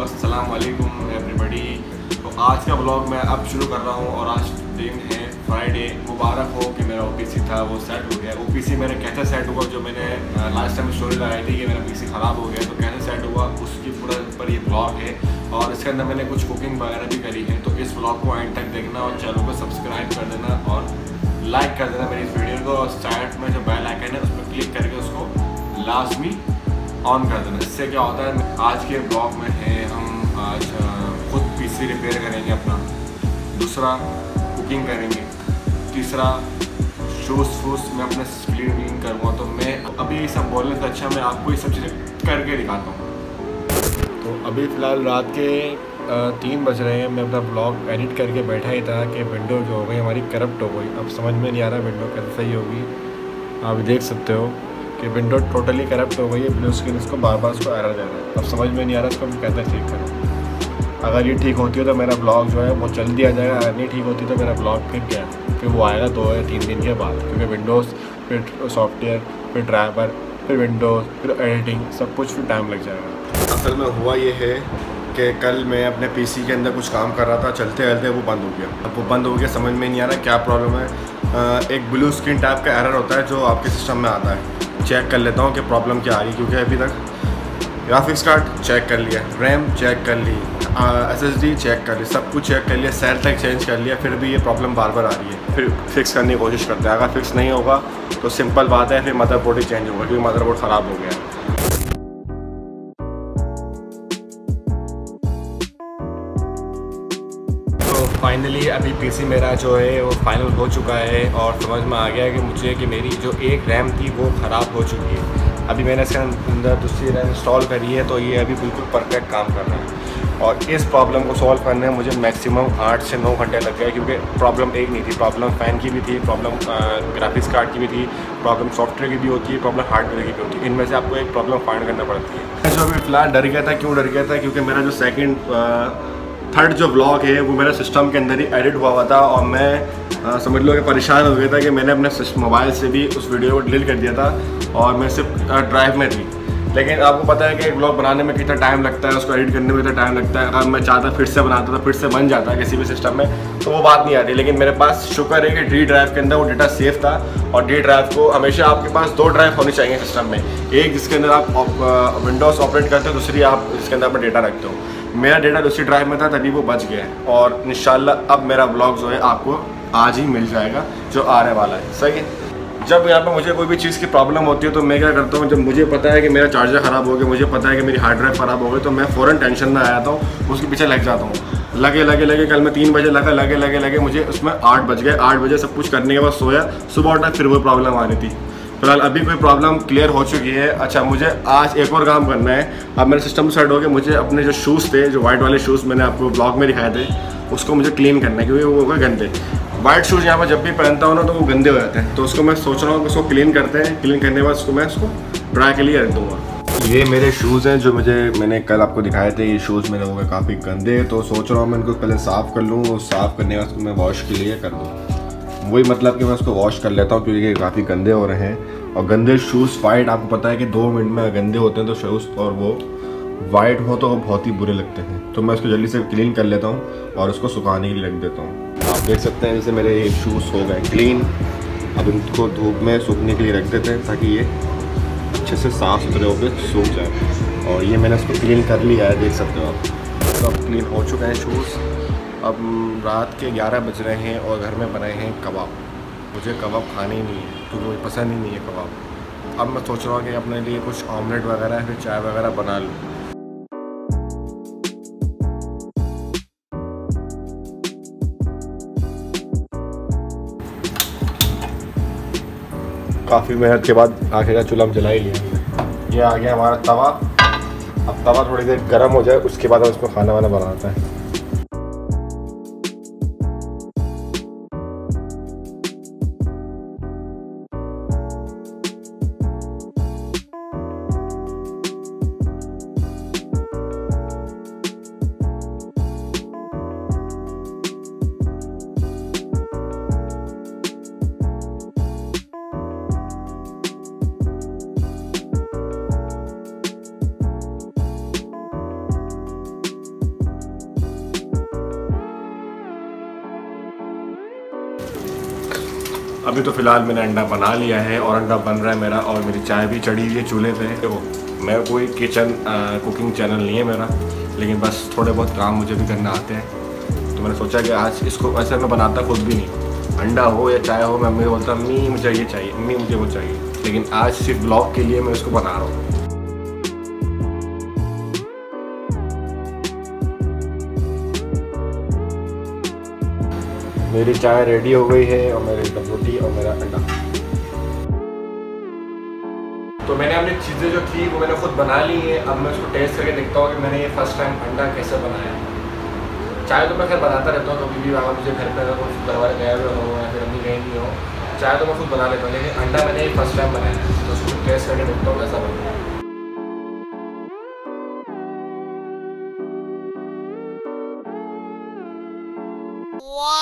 अस्सलाम वालेकुम एवरीबॉडी। तो आज का ब्लॉग मैं अब शुरू कर रहा हूँ और आज दिन है फ्राइडे। मुबारक हो कि मेरा ओपीसी था वो सेट हो गया। ओपीसी मेरा कैसे सेट हुआ, जो मैंने लास्ट टाइम स्टोरी लगाई थी कि मेरा पीसी ख़राब हो गया, तो कैसे सेट हुआ उसकी पूरा पर ये ब्लॉग है। और इसके अंदर मैंने कुछ कुकिंग वगैरह भी करी है, तो इस ब्लॉग को एंड तक देखना और चैनल को सब्सक्राइब कर देना और लाइक कर देना मेरी इस वीडियो को। और साइड में जो बेल आइकन है उस पर क्लिक करके उसको लाजमी ऑन कर देना। इससे क्या होता है, आज के ब्लॉग में है हम आज खुद पीसी रिपेयर करेंगे अपना, दूसरा कुकिंग करेंगे, तीसरा शूज़ फूस मैं अपने क्लीन करूँगा। तो मैं अभी ये सब बोलने से अच्छा मैं आपको ये सब चीज़ें करके दिखाता हूँ। तो अभी फ़िलहाल रात के 3 बज रहे हैं। मैं अपना ब्लॉग एडिट करके बैठा ही था कि विंडो जो हो गई हमारी करप्ट हो गई। अब समझ में नहीं आ रहा विंडो कैसे सही होगी। आप देख सकते हो कि विंडो टोटली करप्ट हो गई है। ब्लू स्क्रीन इसको बार बार उसको एरर दे रहा है। अब समझ में नहीं आ रहा इसको मैं कैसे ठीक करूँ। अगर ये ठीक होती है तो मेरा ब्लॉग जो है वो जल्दी दिया जाएगा, अगर नहीं ठीक होती तो मेरा ब्लॉग फिर वो आएगा 2 या 3 दिन के बाद, क्योंकि विंडोज़ फिर सॉफ्टवेयर फिर ड्राइवर फिर विंडोज़ फिर एडिटिंग सब कुछ फिर टाइम लग जाएगा। असल में हुआ ये है कि कल मैं अपने पीसी के अंदर कुछ काम कर रहा था, चलते चलते वो बंद हो गया। अब वो बंद हो गया, समझ में नहीं आ रहा क्या प्रॉब्लम है। एक ब्लू स्क्रीन टाइप का एरर होता है जो आपके सिस्टम में आता है। चेक कर लेता हूँ कि प्रॉब्लम क्या आ रही है, क्योंकि अभी तक ग्राफिक्स कार्ड चेक कर लिया, रैम चेक कर ली, SSD चेक कर ली, सब कुछ चेक कर लिया, सेल तक चेंज कर लिया, फिर भी ये प्रॉब्लम बार बार आ रही है। फिर फिक्स करने की कोशिश करते हैं। अगर फिक्स नहीं होगा तो सिंपल बात है, फिर मदरबोर्ड ही चेंज होगा, क्योंकि मदरबोर्ड ख़राब हो गया है। फाइनली अभी पीसी मेरा जो है वो फाइनल हो चुका है और समझ में आ गया है कि मुझे कि मेरी जो एक रैम थी वो ख़राब हो चुकी है। अभी मैंने इसके अंदर दूसरी रैम इंस्टॉल करी है, तो ये अभी बिल्कुल परफेक्ट काम कर रहा है। और इस प्रॉब्लम को सॉल्व करने में मुझे मैक्सिमम 8 से 9 घंटे लग गए, क्योंकि प्रॉब्लम एक नहीं थी। प्रॉब्लम फ़ैन की भी थी, प्रॉब्लम ग्राफिक्स कार्ड की भी थी, प्रॉब्लम सॉफ्टवेयर की भी होती है, प्रॉब्लम हार्डवेयर की भी होती है। इनमें से आपको एक प्रॉब्लम फाइंड करना पड़ती है। मैं जो अभी फ़िलहाल डर गया था, क्यों डर गया था, क्योंकि मेरा जो थर्ड जो ब्लॉग है वो मेरा सिस्टम के अंदर ही एडिट हुआ था और मैं समझ लो कि परेशान हो गया था कि मैंने अपने मोबाइल से भी उस वीडियो को डिलीट कर दिया था और मैं सिर्फ ड्राइव में थी। लेकिन आपको पता है कि एक ब्लॉग बनाने में कितना टाइम लगता है, उसको एडिट करने में कितना टाइम लगता है। अगर मैं चाहता फिर से बनाता था, फिर से बन जाता किसी भी सिस्टम में, तो वो बात नहीं आती। लेकिन मेरे पास शुक्र है कि डी ड्राइव के अंदर वो डेटा सेफ था। और डी ड्राइव को हमेशा आपके पास 2 ड्राइव होनी चाहिए सिस्टम में, एक जिसके अंदर आप विंडोज़ ऑपरेट करते हो, दूसरी आप जिसके अंदर अपना डेटा रखते हो। मेरा डेटा दूसरी ड्राइव में था, तभी वो बच गया है। और इंशाल्लाह अब मेरा ब्लॉग जो है आपको आज ही मिल जाएगा, जो आने वाला है। सही है। जब यहाँ पे मुझे कोई भी चीज़ की प्रॉब्लम होती है तो मैं क्या करता हूँ, जब मुझे पता है कि मेरा चार्जर ख़राब हो गया, मुझे पता है कि मेरी हार्ड ड्राइव ख़राब हो गई, तो मैं फ़ौरन टेंशन में आ जाता हूँ, उसके पीछे लग जाता हूँ। लगे कल मैं 3 बजे लगे मुझे उसमें 8 बज गए। 8 बजे सब कुछ करने के बाद सोया, सुबह उठा फिर वो प्रॉब्लम आ रही थी। फिलहाल अभी कोई प्रॉब्लम क्लियर हो चुकी है। अच्छा, मुझे आज एक और काम करना है। अब मेरा सिस्टम सेट हो गया, मुझे अपने जो शूज़ थे, जो वाइट वाले शूज़ मैंने आपको ब्लॉग में दिखाए थे, उसको मुझे क्लीन करना है, क्योंकि वो हो गए गंदे। वाइट शूज़ यहाँ पर जब भी पहनता हूँ ना तो वो गंदे हो जाते हैं, तो उसको मैं सोच रहा हूँ कि उसको क्लीन करते हैं। क्लीन करने के बाद उसको ड्राई के लिए रख दूँगा। ये मेरे शूज़ हैं जो मैंने कल आपको दिखाए थे। ये शूज़ मेरे हो गए काफ़ी गंदे, तो सोच रहा हूँ मैं इनको पहले साफ़ कर लूँ और साफ़ करने के बाद उसको मैं वॉश के लिए कर दूँ। वही मतलब कि मैं उसको वॉश कर लेता हूँ, क्योंकि काफ़ी गंदे हो रहे हैं। और गंदे शूज़ वाइट, आपको पता है कि 2 मिनट में गंदे होते हैं तो शूज़, और वो वाइट हो तो वो बहुत ही बुरे लगते हैं। तो मैं उसको जल्दी से क्लीन कर लेता हूँ और उसको सुखाने के लिए रख देता हूँ। आप देख सकते हैं जैसे मेरे शूज़ हो गए क्लीन। अब इनको धूप में सूखने के लिए रख देते हैं ताकि ये अच्छे से साफ़ सुथरे होकर सूख जाए। और ये मैंने उसको क्लीन कर लिया है, देख सकते हो आप। तो अब क्लीन हो चुके हैं शूज़। अब रात के 11 बज रहे हैं और घर में बनाए हैं कबाब। मुझे कबाब खाने ही नहीं है, क्योंकि मुझे पसंद ही नहीं है कबाब। अब मैं सोच रहा हूँ कि अपने लिए कुछ ऑमलेट वगैरह या फिर चाय वगैरह बना लूँ। काफ़ी मेहनत के बाद आखिरकार चूल्हा में जला ही लिया। ये आ गया हमारा तवा। अब तवा थोड़ी देर गर्म हो जाए, उसके बाद हम इसमें खाना वाना बनाते हैं। अभी तो फ़िलहाल मैंने अंडा बना लिया है और अंडा बन रहा है मेरा, और मेरी चाय भी चढ़ी हुई है चूल्हे पे। देखो मैं कोई कुकिंग चैनल नहीं है मेरा, लेकिन बस थोड़े बहुत काम मुझे भी करना आते हैं। तो मैंने सोचा कि आज इसको, वैसे मैं बनाता खुद भी नहीं, अंडा हो या चाय हो, मैं अम्मी बोलता अम्मी मुझे ये चाहिए, अम्मी मुझे वो चाहिए, लेकिन आज सिर्फ ब्लॉग के लिए मैं इसको बना रहा हूँ। मेरी चाय रेडी हो गई है और मेरी रोटी और मेरा अंडा। तो मैंने अपनी चीज़ें जो थी वो मैंने खुद बना ली है। अब मैं उसको टेस्ट करके देखता हूँ कि मैंने ये फर्स्ट टाइम अंडा कैसे बनाया। चाय तो मैं खैर बनाता रहता हूँ, कभी भी वहाँ मुझे घर पर अगर कुछ घर वाले गए हुए हो या फिर अम्मी गए नहीं हो, चाय तो मैं खुद बना लेता हूँ, लेकिन अंडा मैंने ये फर्स्ट टाइम बनाया है। तो उसको टेस्ट करके देखता हूँ कैसा बनता है। Wow!